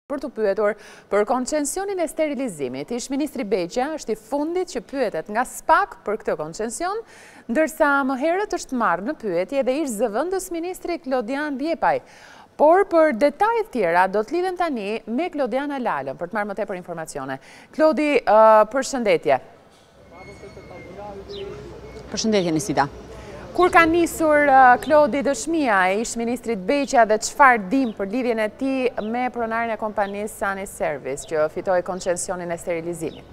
Për të pyetur për koncesionin e sterilizimit. Ish-ministri Beqja është i fundit që pyetet nga SPAK për këtë koncesion, ndërsa më herët është marrë në pyetje dhe ish-zëvendës ministri Klodian Bjepaj. Por për detajet tjera do të lidhem tani me Klodiana Lalën për të marrë më tepër informacione. Klodi, përshëndetje. Përshëndetje Nisida. Kur ka nisur Klodi dëshmia e ish-ministrit Beqja dhe çfarë dim për lidhjen e tij me pronarin e kompanisë Sani Service që fitoi koncesionin e sterilizimit?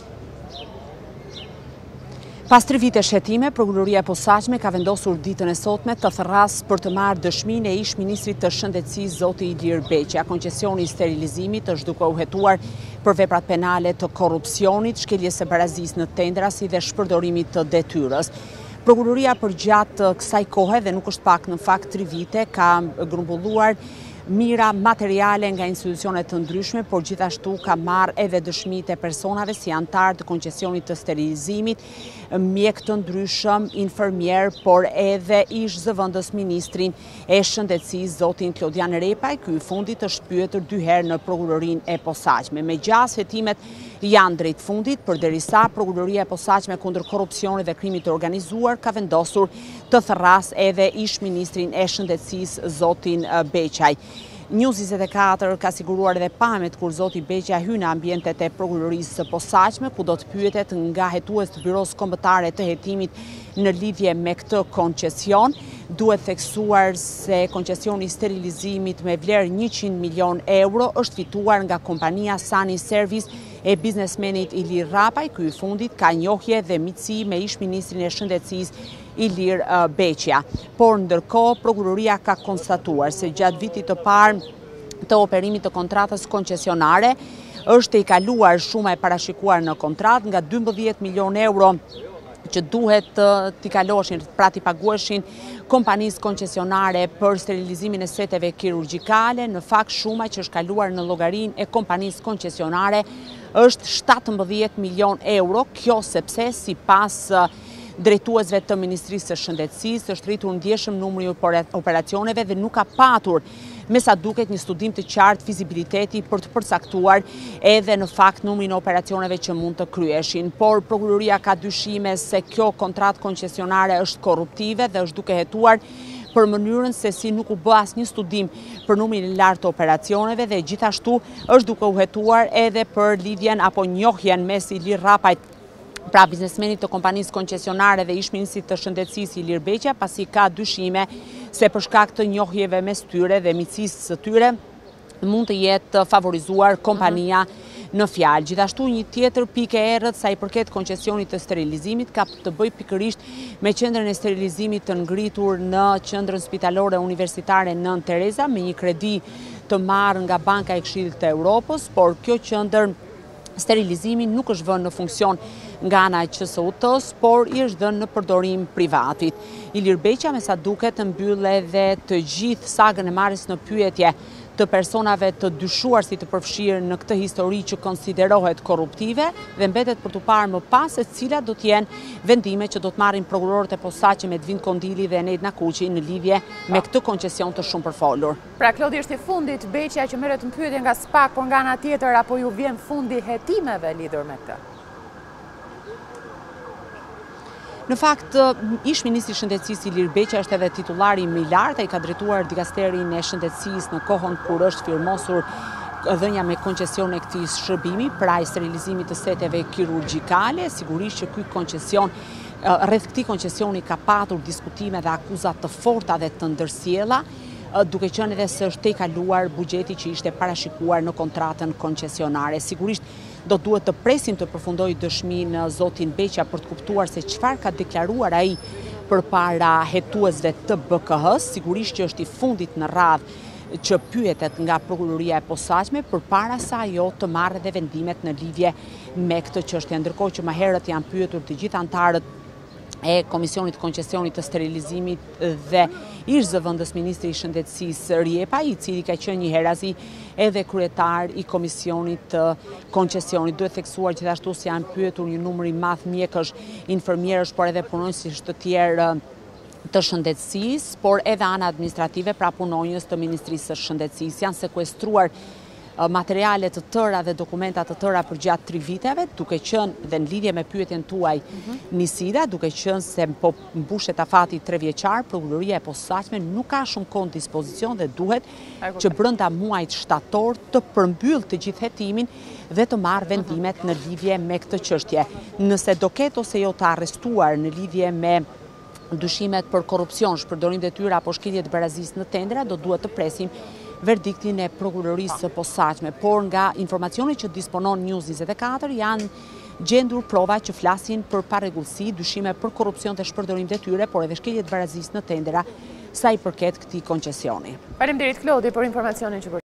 Pas 3 vite shëtime, Prokuroria e Posaçme ka vendosur ditën e sotme të thërras për të marrë dëshminë e ish-ministrit të Shëndetësisë zoti Ilir Beqja. Koncesioni i sterilizimit është duke u hetuar për veprat penale të korrupsionit, shkeljes së barazisë në tendra si dhe shpërdorimit të detyrës. Prokuroria për gjatë kësaj kohe dhe nuk është pak në fakt 3 vite ka grumbulluar mira materiale nga institucionet të ndryshme, por gjithashtu ka marrë edhe dëshmitë e personave si antarë të koncesionit të sterilizimit, mjek të ndryshëm, infermier, por edhe ish-zëvendës ministrin e Shëndetësisë zotin Klodian Repaj, ky i fundit është pyetur 2 herë në Prokurorinë e Posaçme. Megjithëse hetimet janë drejt fundit, përderisa Prokuroria e Posaçme kundër korrupsionit dhe krimit të organizuar ka vendosur të thërras edhe ish-ministrin e Shëndetësisë zotin Beqaj. News 24 ka siguruar edhe pamjet kur zoti Beqja hyn në ambientet e Prokurorisë së Posaçme, ku do të pyetet nga hetues të Byros Kombëtare të Hetimit në lidhje me këtë koncesion. Duhet theksuar se koncesioni i sterilizimit me vlerë 100 milion euro është fituar nga kompania Sani Service e biznesmenit Ilir Rapaj. Ky i fundit ka njohje dhe miqësi me ish-ministrin e Shëndetësisë Ilir Beqja. Por ndërkohë Prokuroria ka konstatuar se gjatë vitit të parë të operimit të kontratës koncesionare është i kaluar shuma e parashikuar në kontratë nga 12 milion euro që duhet t'i kaloshin, pra t'i pagueshin kompanisë koncesionare për sterilizimin e seteve kirurgjikale. Në fakt shuma që është kaluar në llogarinë e kompanisë koncesionare është 17 milion euro, kjo sepse sipas drejtuesve të Ministrisë së Shëndetësisë është rritur ndjeshëm numri i operacioneve dhe nuk ka patur me sa duket një studim të qartë fizibiliteti për të përcaktuar edhe në fakt numrin e operacioneve që mund të kryeshin. Por Prokuroria ka dyshime se kjo kontratë koncesionare është korruptive dhe është duke hetuar për mënyrën se si nuk u bë asnjë studim për numrin e lartë të operacioneve dhe gjithashtu është duke u hetuar edhe për lidhjen apo njohjen mes Ilir Rapajt, pra biznesmenit të kompanisë koncesionare dhe ish-ministrit të Shëndetësisë Ilir Beqja, pasi ka dyshime se për shkak të njohjeve mes tyre dhe miqësisë së tyre mund të jetë favorizuar kompania në fjalë. Gjithashtu një tjetër pikë e errët sa i përket koncesionit të sterilizimit ka të bëjë pikërisht me qendrën e sterilizimit të ngritur në qendrën spitalore universitare Nën Tereza me një kredi të marrë nga Banka e Këshillit të Evropës, por kjo qendër sterilizimi nuk është vënë në funksion nga ana e QSUT-s, por i është dhënë në përdorim privatit. Ilir Beqja me sa duket mbyll edhe të gjithë sagën e marrjes në pyetje të personave të dyshuar si të përfshirë në këtë histori që konsiderohet korruptive dhe mbetet për të parë më pas se cilat do të jenë vendime që do të marrin prokurorët e Posaçme Edvin Kondili dhe Enet Nakuqi në lidhje me këtë koncesion të shumë përfolur. Pra Klodi është i fundit Beqja që merret në pyetje nga SPAK, por nga ana tjetër apo ju vjen fundi hetimeve lidhur me këtë? Në fakt, ish-ministri i Shëndetësisë Ilir Beqja është edhe titullari më i lartë, ai ka drejtuar dikasterin e Shëndetësisë në kohën kur është firmosur dhënia me koncesion e këtij shërbimi, pra i sterilizimit të seteve kirurgjikale. Sigurisht që ky koncesion rreth këtij koncesioni ka patur diskutime dhe akuza të forta dhe të ndërsjella, duke qenë edhe se është tejkaluar buxheti që ishte parashikuar në kontratën koncesionare. Sigurisht do duhet të presim të përfundojë dëshminë zotin Beqja për të kuptuar se çfarë ka deklaruar ai përpara hetuesve të BK-s. Sigurisht që është i fundit në radhë që pyetet nga Prokuroria e Posaçme përpara se ajo të marrë edhe vendimet në lidhje me këtë çështje. Ndërkohë që më herët janë pyetur të gjithë antarët e Komisionit Koncesionit të Sterilizimit dhe ish-zëvendës ministri i Shëndetësisë Rjepaj, i cili ka qenë një herazi edhe kryetar i Komisionit të Koncesionit. Duhet theksuar gjithashtu se janë pyetur një numër i madh mjekësh, infermierësh, por edhe punonjësish të tjerë të shëndetësisë, por edhe ana administrative, pra punonjës të Ministrisë së Shëndetësisë. Janë sekuestruar materiale të tëra dhe dokumentat të tëra për gjatë 3 viteve, duke qenë dhe në lidhje me pyetjen tuaj Nisida, duke qenë se po mbushet afati 3 vjeçar, prokuroria e posaçme nuk ka shumë kohë në dispozicion dhe duhet që brenda muajit shtator të përmbyll të gjithë hetimin dhe të marrë vendimet në lidhje me këtë çështje. Nëse do ketë ose jo të arrestuar në lidhje me dyshimet për korrupsion, shpërdorim detyra apo shkelje të barazisë në tendera, do duhet të presim verdiktin e prokurorisë së posaçme. Por nga informacioni që disponon News 24 janë gjendur prova që flasin për parregullsi, dyshime për korrupsion dhe shpërdorim detyre, por edhe shkelje të barazisë në tendera sa i përket këtij koncesioni. Faleminderit Klodi për informacionin që